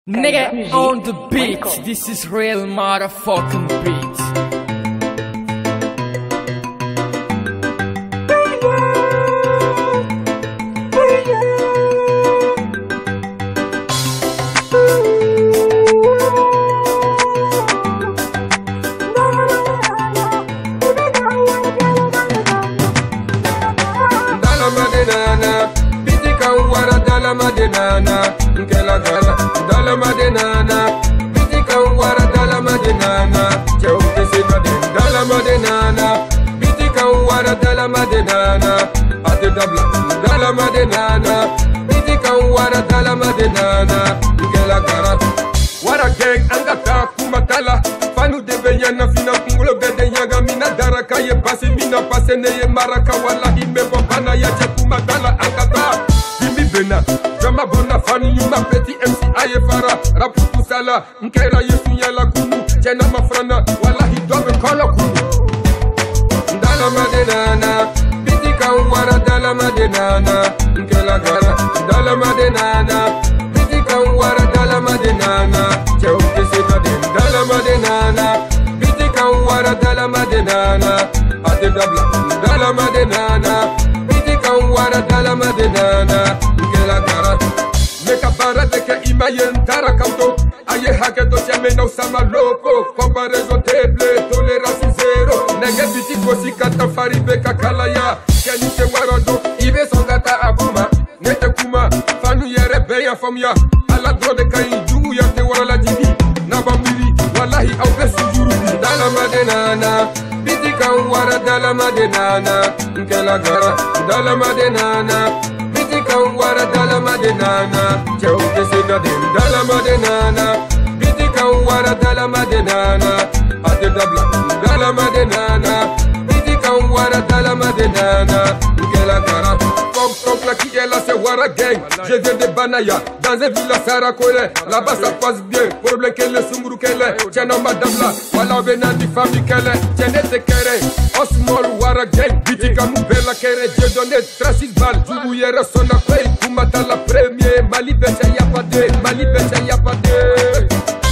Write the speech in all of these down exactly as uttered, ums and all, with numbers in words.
Nigga on the beat, this is real motherfucking beat. Dala madenana, piti kawara dala madenana, nkela gala. Dala madenana, piti kawara dala madenana, cheu kesina de. Dala madenana, piti kawara dala madenana, ate dabla. Dala madenana, piti kawara dala madenana, nkela gala. Wara gang angata kumatala, fanu de benyana fina kungulo bede yaga mina daraka ye basi mina pase ne ye maraka wala ime bana ya che kumatala angata. Bimi bena, jama bona fanu yuma peti M C aye fara, raputu sala, nkera yesu yala kunu, chena mafrana, wala hidobe kola kunu. Dala madenana, piti kawara dala madenana, nkela gara. Dala madenana, piti kawara dala madenana, cheu kesina de. Dala madenana, piti kawara dala madenana, ate dabla. Dala madenana, piti kawara dala madenana, nkela gara. Meka barate ke imayen tara kauto, aye hake to chame na usama loko, comparaison table, tolérance zéro. Nege biti kosi kata fari beka kalaya, keni te warado, ibe songata abuma, nete kuma, fanu yere beya famya, ala drode kai jugu ya te wala dibi, nabambiri, wallahi au besu jurubi. Dala madenana, biti kawara dala madenana, nkela gara. Dala madenana, biti kawara dala madenana, cheu kesina de. Dala madenana, biti kawara dala madenana, ate dabla. Dala madenana, biti kawara dala madenana, nkela gara. Comme comme la qui est là c'est Wara Gang. Je viens de Banaya, dans un village Sarakole. Là-bas ça passe bien, problème qu'elle est, sumuru qu'elle est. Tiens non madame là, voilà venant du famille qu'elle est. Tiens n'était kere, Osmol Wara Gang. Biti kamu bella kere, Dieu donné trente-six balles. Djoubou yere son appel, Koumata la première. Mali becha y'a pas de, Mali becha y'a pas de.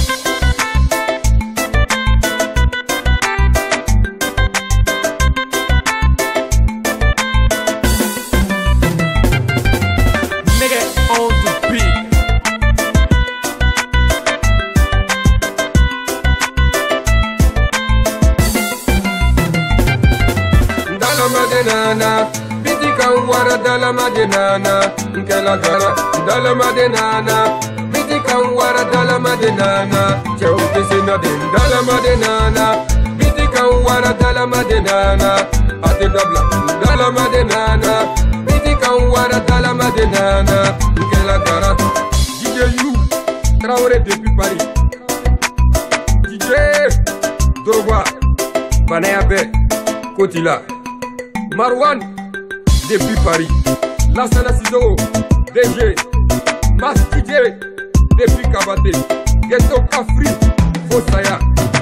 Dala madenana, piti kawara dala madenana, nkela gara. Dala madenana, piti kawara dala madenana, cheu kesina de. Dala madenana, piti kawara dala madenana, ate dabla. Dala madenana, piti kawara dala madenana, nkela gara. D J You, Traoré depuis Paris. D J Drogba, Banaya Be, Kotila. Marwan, depuis Paris. Lassana Sizo, D G. Mas D J, depuis Kabate. Ghetto Kafri, Fosaya.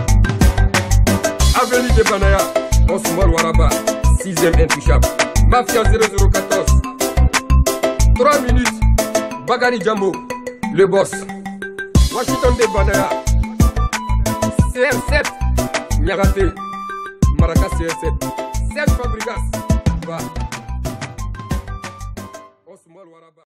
Avenue de Banaya, Osmol Waraba, sixième intouchable. Mafia zéro zéro quatorze. trois minutes, Bagani Jambo, le boss. Washington de Banaya. C R sept, Nyagate. Maracas C R sept. Sept Fabrigas. Va. Osmol Waraba.